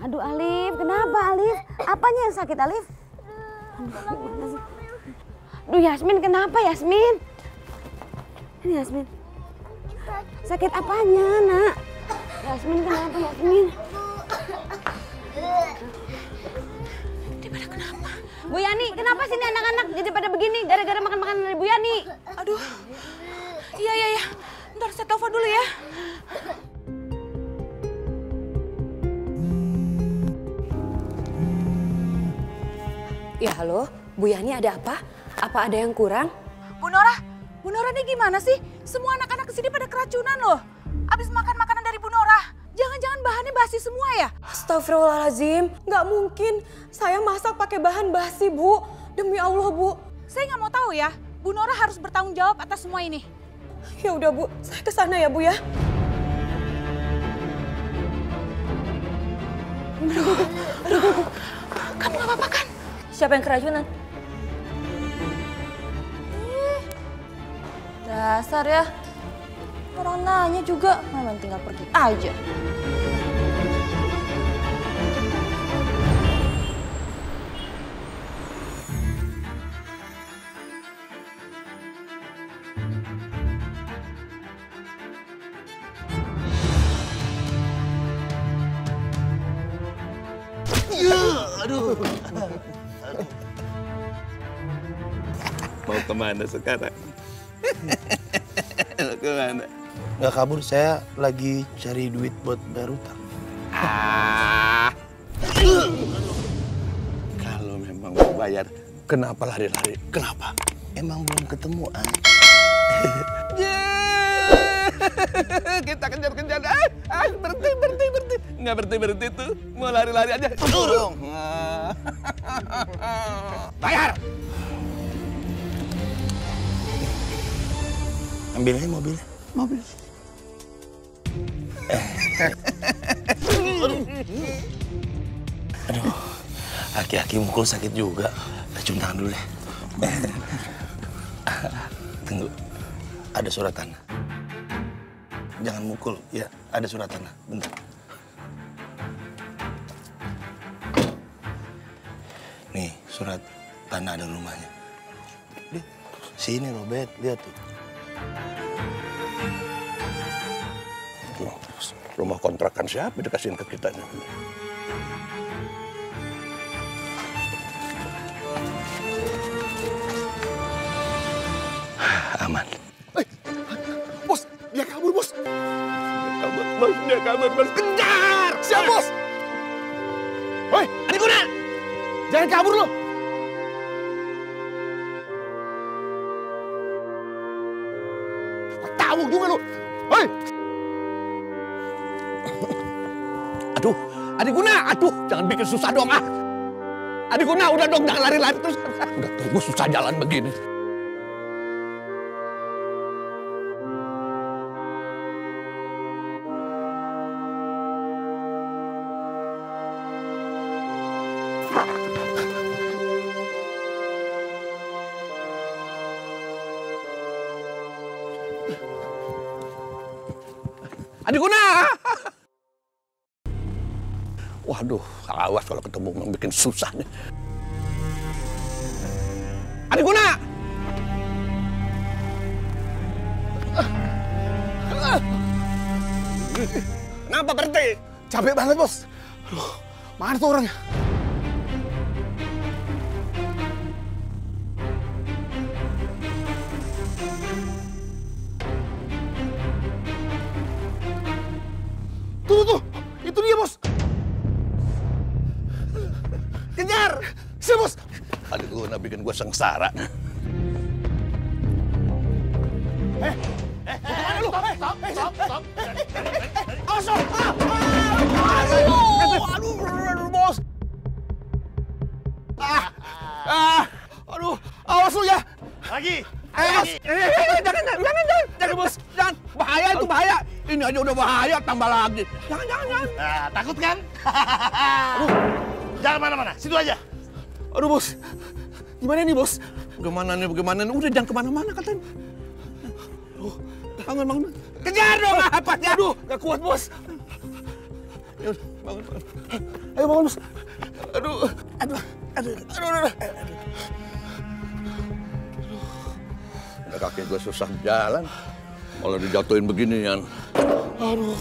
Aduh Alif, kenapa Alif? Apanya yang sakit Alif? Aduh Yasmin, kenapa Yasmin? Ini Yasmin. Sakit apanya nak? Yasmin kenapa Yasmin? Dia pada kenapa? Bu Yani, kenapa sih ini anak-anak jadi pada begini? Gara-gara makan makanan dari Bu Yani. Aduh, iya. Ntar saya telepon dulu ya. Ya halo, Bu Yani ada apa? Apa ada yang kurang? Bu Nora ini gimana sih? Semua anak-anak kesini pada keracunan loh. Abis makan makanan dari Bu Nora. Jangan-jangan bahannya basi semua ya? Astagfirullahaladzim, nggak mungkin. Saya masak pakai bahan basi, Bu. Demi Allah, Bu. Saya nggak mau tahu ya. Bu Nora harus bertanggung jawab atas semua ini. Ya udah, Bu. Saya ke sana ya, Bu ya. Aduh. Kamu nggak apa-apa kan? Siapa yang keracunan? Dasar ya. Orang nanya juga, memang tinggal pergi aja. Aduh. Mau kemana sekarang? Mau kemana? Nggak kabur, saya lagi cari duit buat bayar utang. Kalau memang mau bayar, kenapa lari-lari? Kenapa? Emang belum ketemuan. Kita kejar-kejar. Berhenti. Nggak berhenti tuh. Mau lari-lari aja. Turun. Bayar. Ambilnya mobilnya. Mobil. Aduh, aki-aki mukul sakit juga. Cium tangan dulu deh. Tunggu, ada surat tanah. Jangan mukul, ya ada surat tanah. Bentar. Nih, surat tanah ada rumahnya. Sini Robert, lihat tuh. Rumah kontrakan siapa dikasihin ke kita? Aman. Bos, dia kabur, Bos. Dia kabur, Bos. Kejar! Siap, Bos! Woi, adik guna! Jangan kabur lo! Tahu juga lo! Woi! Aduh, adik guna! Aduh, jangan bikin susah dong, ah! Adik guna, udah dong, jangan lari-lari terus. Udah tunggu susah jalan begini. Adik guna! Waduh, awas kalau ketemu yang bikin susah nih. Adik guna! Kenapa berhenti? Capek banget, Bos. Aduh, mana tuh orangnya? Tuh, itu dia, Bos. Kejar! Si Bos! Adik guna bikin gua sengsara. Kemana lu? Stop! Aduh, Bos! Aduh, awas lu ya! Lagi! Jangan, Bos! Jangan! Bahaya itu, bahaya! Ini aja udah bahaya, tambah lagi. Jangan. Nah, takut kan? Aduh, jangan mana-mana, situ aja. Aduh, Bos. Gimana nih, Bos? Bagaimana nih? Udah jangan kemana-mana katanya. Aduh, bangun. Kejar dong, apa ya? Aduh, gak kuat, Bos. bangun. Ayo bangun, Mas. Aduh. Udah kaki gue susah jalan. Kalau dijatuhin beginian. Aduh.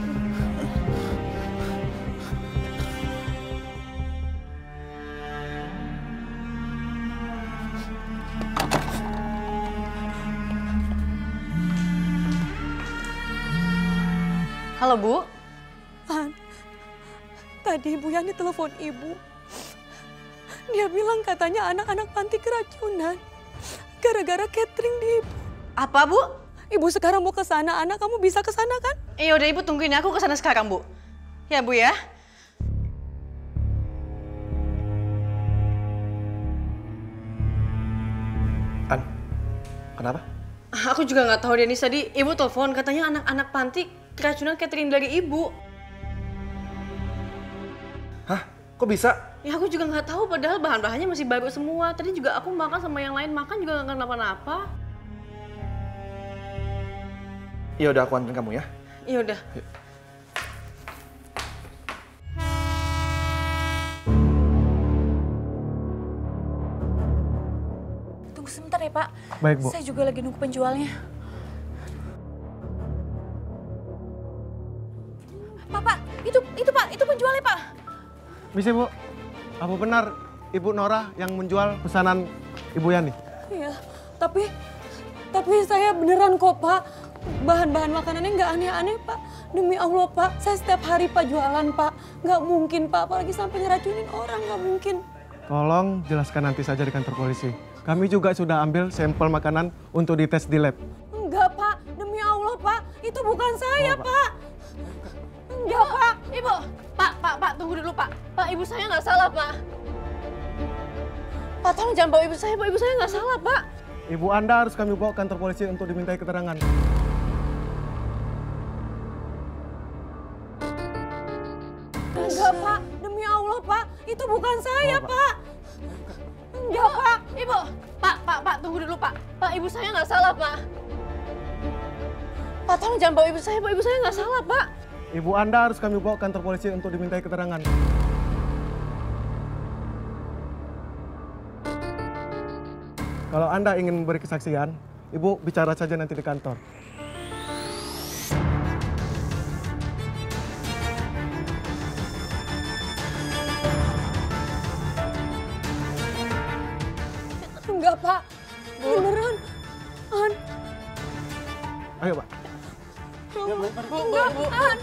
Halo, Bu. Han, tadi Ibu Yani telepon Ibu. Dia bilang katanya anak-anak panti keracunan. Gara-gara catering di Ibu. Apa, Bu? Ibu sekarang mau ke sana, anak kamu bisa ke sana kan? Iya udah Ibu tungguin aku ke sana sekarang, Bu. Ya, Bu ya. An, kenapa? Aku juga nggak tahu Denis, tadi Ibu telepon katanya anak-anak panti keracunan catering dari Ibu. Hah? Kok bisa? Ya aku juga nggak tahu padahal bahan-bahannya masih baru semua. Tadi juga aku makan sama yang lain makan juga nggak kenapa-napa. Ya udah aku anterin kamu ya. Ya udah. Tunggu sebentar ya, Pak. Baik, Bu. Saya juga lagi nunggu penjualnya. Pak, itu penjualnya, Pak. Bisa, Bu. Apa benar Ibu Nora yang menjual pesanan Ibu Yani? Iya, tapi saya beneran kok, Pak. Bahan-bahan makanannya nggak aneh-aneh, Pak. Demi Allah, Pak. Saya setiap hari, Pak, jualan, Pak. Nggak mungkin, Pak. Apalagi sampai ngeracunin orang, nggak mungkin. Tolong jelaskan nanti saja di kantor polisi. Kami juga sudah ambil sampel makanan untuk dites di lab. Enggak, Pak. Demi Allah, Pak. Itu bukan saya, Pak. Enggak, Pak. Ibu, Pak, tunggu dulu, Pak. Pak, ibu saya nggak salah, Pak. Pak, tolong jangan bawa ibu saya, Pak. Ibu saya nggak salah, Pak. Ibu Anda harus kami bawa ke kantor polisi untuk dimintai keterangan. Enggak, Pak. Demi Allah, Pak. Itu bukan saya, Pak. Enggak, Pak. Ibu, Pak, tunggu dulu, Pak. Pak, ibu saya nggak salah, Pak. Pak, tolong jangan bawa ibu saya, Pak. Ibu saya nggak salah, Pak. Ibu Anda harus kami bawa ke kantor polisi untuk dimintai keterangan. Kalau Anda ingin memberi kesaksian, Ibu bicara saja nanti di kantor. Enggak, Pak. Beneran. An. Ayo, Pak. Enggak, An.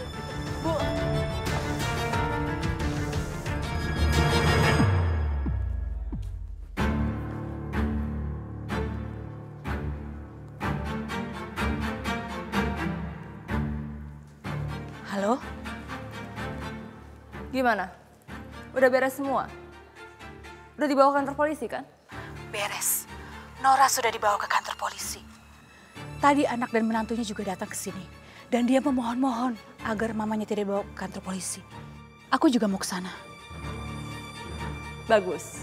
Halo? Gimana? Udah beres semua? Udah dibawa ke kantor polisi kan? Beres. Nora sudah dibawa ke kantor polisi. Tadi anak dan menantunya juga datang ke sini. Dan dia memohon-mohon agar mamanya tidak dibawa ke kantor polisi. Aku juga mau ke sana. Bagus.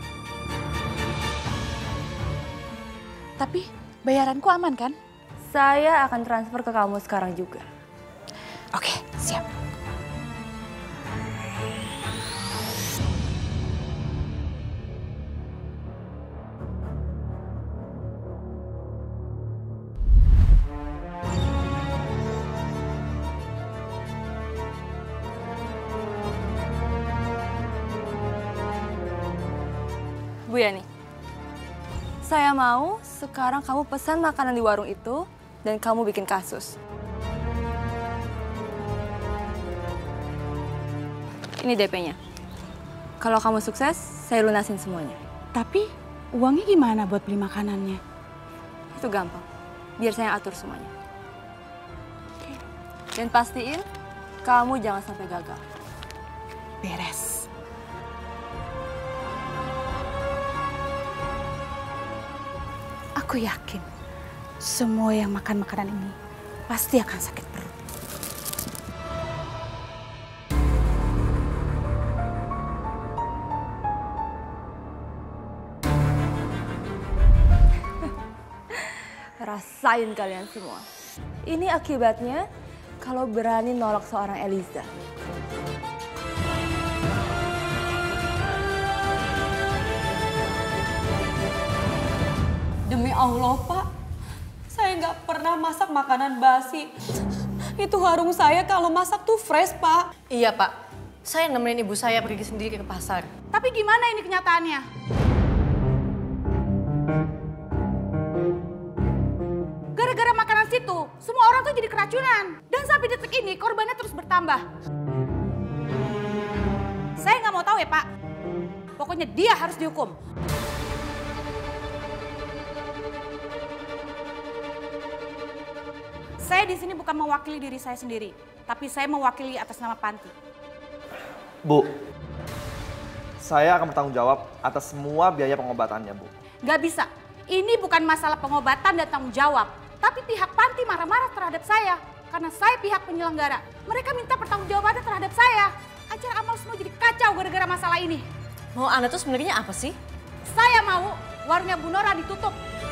Tapi bayaranku aman kan? Saya akan transfer ke kamu sekarang juga. Oke, siap. Bu Yani, saya mau sekarang kamu pesan makanan di warung itu dan kamu bikin kasus. Ini DP-nya. Kalau kamu sukses, saya lunasin semuanya. Tapi uangnya gimana buat beli makanannya? Itu gampang. Biar saya atur semuanya. Dan pastiin kamu jangan sampai gagal. Beres. Aku yakin semua yang makan makanan ini pasti akan sakit perut. Rasain kalian semua. Ini akibatnya kalau berani nolak seorang Eliza. Allah, Pak. Saya nggak pernah masak makanan basi. Itu warung saya kalau masak tuh fresh, Pak. Iya, Pak. Saya nemenin ibu saya pergi sendiri ke pasar. Tapi gimana ini kenyataannya? Gara-gara makanan situ, semua orang tuh jadi keracunan. Dan sampai detik ini korbannya terus bertambah. Saya nggak mau tahu ya, Pak. Pokoknya dia harus dihukum. Saya di sini bukan mewakili diri saya sendiri, tapi saya mewakili atas nama panti. Bu, saya akan bertanggung jawab atas semua biaya pengobatannya, Bu. Gak bisa. Ini bukan masalah pengobatan dan tanggung jawab. Tapi pihak panti marah-marah terhadap saya. Karena saya pihak penyelenggara. Mereka minta pertanggungjawabannya terhadap saya. Acara amal semua jadi kacau gara-gara masalah ini. Mau Anda tuh sebenarnya apa sih? Saya mau warungnya Bu Nora ditutup.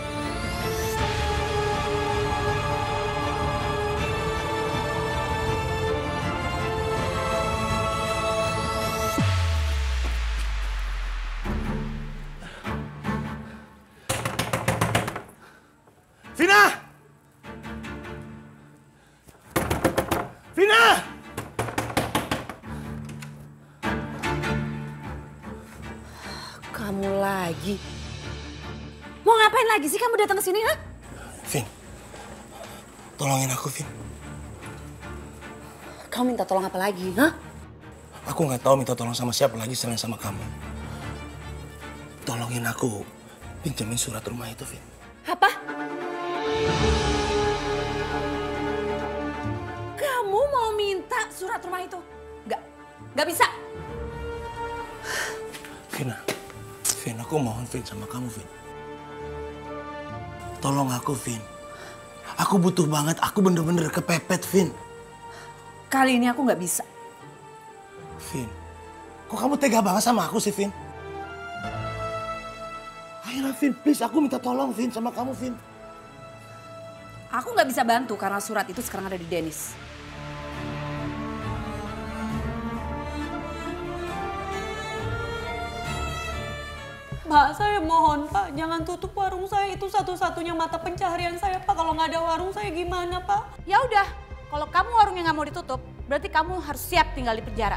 Vina! Vina! Kamu lagi. Mau ngapain lagi sih kamu datang ke sini, ha? Vin, tolongin aku, Vin. Kamu minta tolong apa lagi, ha? Aku nggak tahu minta tolong sama siapa lagi selain sama kamu. Tolongin aku pinjemin surat rumah itu, Vin. Apa? Kamu mau minta surat rumah itu? Nggak bisa. Vin, aku mohon Vin sama kamu, Vin. Tolong aku, Vin. Aku butuh banget, aku bener-bener kepepet, Vin. Kali ini aku nggak bisa. Vin, kok kamu tega banget sama aku sih, Vin? Ayolah, Vin, please, aku minta tolong, Vin, sama kamu, Vin. Aku nggak bisa bantu karena surat itu sekarang ada di Dennis. Pak, saya mohon, Pak, jangan tutup warung saya. Itu satu-satunya mata pencaharian saya, Pak. Kalau nggak ada warung saya gimana, Pak? Ya udah, kalau kamu warungnya nggak mau ditutup, berarti kamu harus siap tinggal di penjara.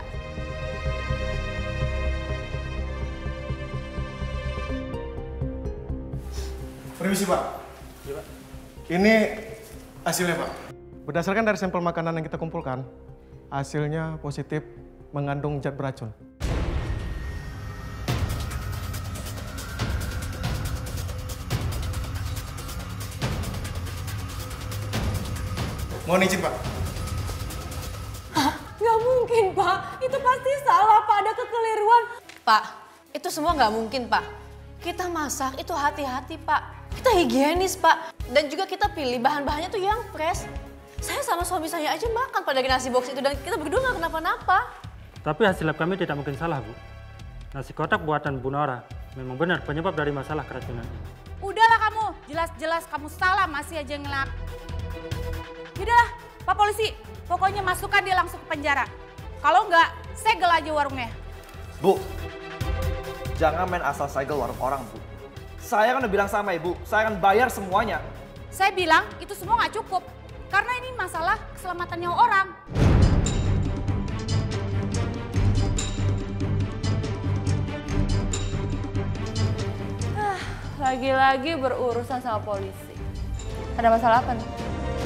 Permisi, Pak. Ya, Pak. Ini hasilnya, Pak. Berdasarkan dari sampel makanan yang kita kumpulkan, hasilnya positif mengandung zat beracun. Mohon izin, Pak. Nggak mungkin, Pak. Itu pasti salah, Pak. Ada kekeliruan. Pak, itu semua nggak mungkin, Pak. Kita masak itu hati-hati, Pak. Kita higienis, Pak. Dan juga kita pilih bahan-bahannya tuh yang fresh. Saya sama suami saya aja makan pada nasi box itu dan kita berdua nggak kenapa-napa. Tapi hasil lab kami tidak mungkin salah, Bu. Nasi kotak buatan Bu Nora memang benar penyebab dari masalah keracunan ini. Udahlah kamu, jelas-jelas kamu salah masih aja ngelak. Yaudah, Pak Polisi, pokoknya masukkan dia langsung ke penjara. Kalau enggak, segel aja warungnya. Bu, jangan main asal segel warung orang, Bu. Saya kan udah bilang sama Ibu, saya akan bayar semuanya. Saya bilang itu semua nggak cukup, karena ini masalah keselamatan nyawa orang. Lagi-lagi berurusan sama polisi. Ada masalah apa nih?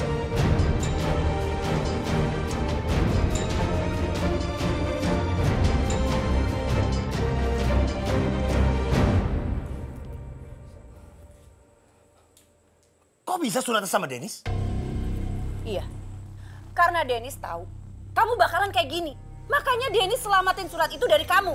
Kok bisa suratnya sama Dennis? Iya, karena Dennis tahu kamu bakalan kayak gini. Makanya Dennis selamatin surat itu dari kamu.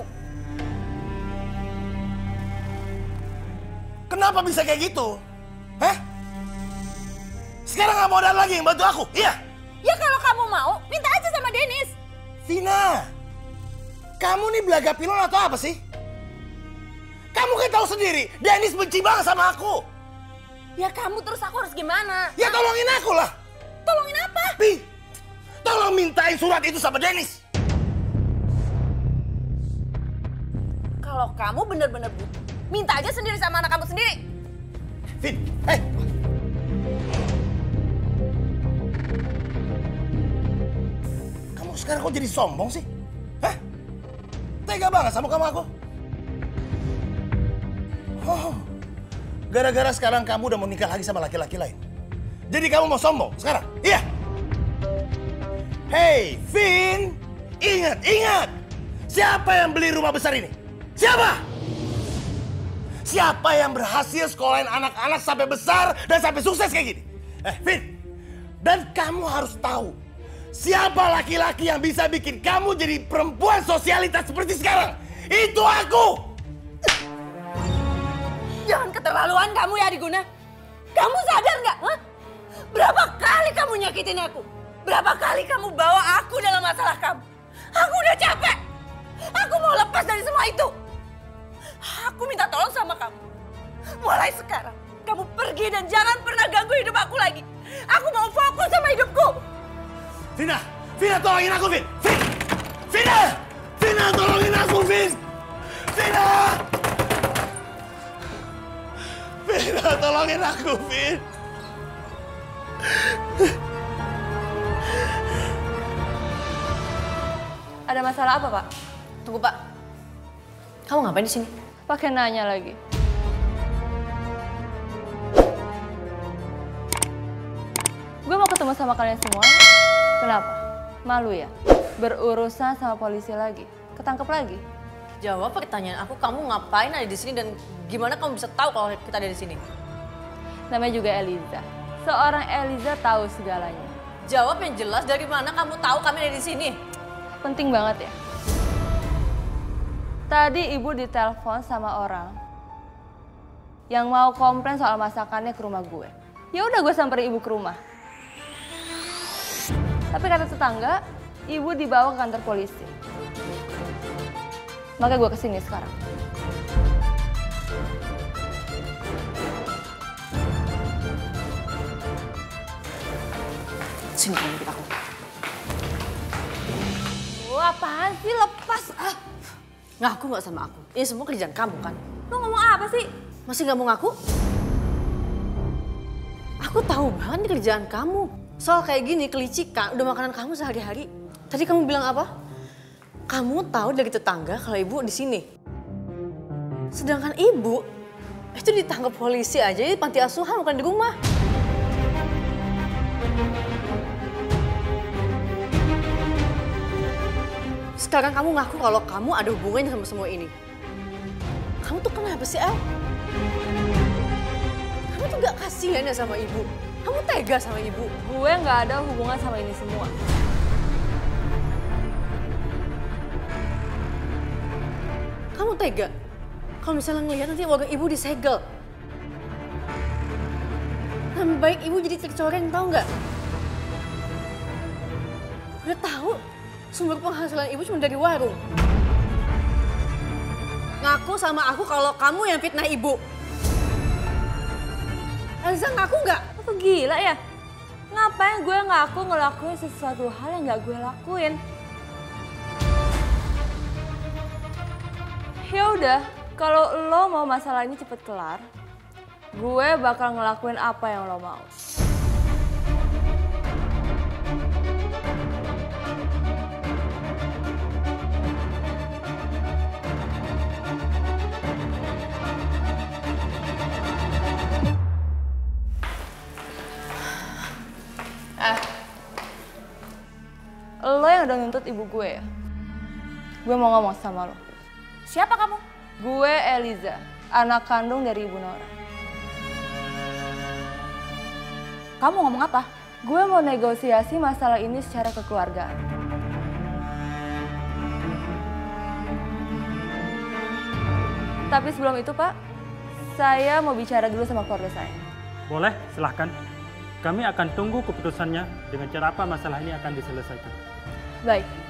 Kenapa bisa kayak gitu? Hah? Sekarang nggak mau ada lagi yang bantu aku, iya? Ya kalau kamu mau, minta aja sama Dennis. Vina, kamu nih belaga pilon atau apa sih? Kamu kan tahu sendiri, Dennis benci banget sama aku. Ya kamu terus aku harus gimana? Ya tolongin aku lah. Tolongin apa? Pi, tolong mintain surat itu sama Dennis. Kalau kamu bener-bener butuh, minta aja sendiri sama anak kamu sendiri. Vin, hei. Kamu sekarang kok jadi sombong sih? Hah? Tega banget sama aku. Oh, gara-gara sekarang kamu udah mau nikah lagi sama laki-laki lain. Jadi kamu mau sombong sekarang? Iya? Hei, Vin! Ingat! Siapa yang beli rumah besar ini? Siapa? Siapa yang berhasil sekolahin anak-anak sampai besar dan sampai sukses kayak gini? Vin! Dan kamu harus tahu, siapa laki-laki yang bisa bikin kamu jadi perempuan sosialitas seperti sekarang? Itu aku! Jangan keterlaluan kamu ya, Adiguna. Kamu sadar nggak? Berapa kali kamu nyakitin aku? Berapa kali kamu bawa aku dalam masalah kamu? Aku udah capek. Aku mau lepas dari semua itu. Aku minta tolong sama kamu. Mulai sekarang, kamu pergi dan jangan pernah ganggu hidup aku lagi. Aku mau fokus sama hidupku. Vina tolongin aku, Vin! Vina tolongin aku, Vin! Vina tolongin aku, Vin! Ada masalah apa, Pak? Tunggu, Pak. Kamu ngapain di sini? Pakai nanya lagi. Gue mau ketemu sama kalian semua. Kenapa? Malu ya? Berurusan sama polisi lagi? Ketangkep lagi? Jawab pertanyaan aku, kamu ngapain ada di sini dan gimana kamu bisa tahu kalau kita ada di sini? Namanya juga Eliza. Seorang Eliza tahu segalanya. Jawab yang jelas, dari mana kamu tahu kami ada di sini? Penting banget ya. Tadi ibu ditelepon sama orang yang mau komplain soal masakannya ke rumah gue. Ya udah gue samperin ibu ke rumah. Tapi kata tetangga, ibu dibawa ke kantor polisi. Makanya gue kesini sekarang. Sini kamu ikut aku. Apaan sih, lepas Ngaku nggak sama aku? Ini semua kerjaan kamu kan? Lu ngomong apa sih? Masih nggak mau ngaku? Aku tahu banget nih kerjaan kamu. Soal kayak gini, kelicikan, udah makanan kamu sehari-hari. Tadi kamu bilang apa? Kamu tahu dari tetangga kalau ibu di sini. Sedangkan ibu itu ditangkap polisi aja di panti asuhan, bukan di rumah. Sekarang kamu ngaku kalau kamu ada hubungannya sama semua ini. Kamu tuh kenapa sih, El? Kamu tuh gak kasihan ya sama ibu. Kamu tega sama ibu. Gue nggak ada hubungan sama ini semua. Kamu tega? Kalau misalnya ngelihat nanti warga ibu disegel. Lebih baik ibu jadi tercoreng, tau nggak? Udah tahu sumber penghasilan ibu cuma dari warung. Ngaku sama aku kalau kamu yang fitnah ibu. Elza ngaku nggak? Apa gila ya? Ngapain gue ngaku ngelakuin sesuatu hal yang nggak gue lakuin? Ya udah, kalau lo mau masalah ini cepet kelar, gue bakal ngelakuin apa yang lo mau. Lo yang udah nuntut ibu gue ya? Gue mau ngomong sama lo. Siapa kamu? Gue Eliza, anak kandung dari Ibu Nora. Kamu ngomong apa? Gue mau negosiasi masalah ini secara kekeluargaan. Tapi sebelum itu, Pak, saya mau bicara dulu sama keluarga saya. Boleh, silahkan. Kami akan tunggu keputusannya dengan cara apa masalah ini akan diselesaikan. Baik.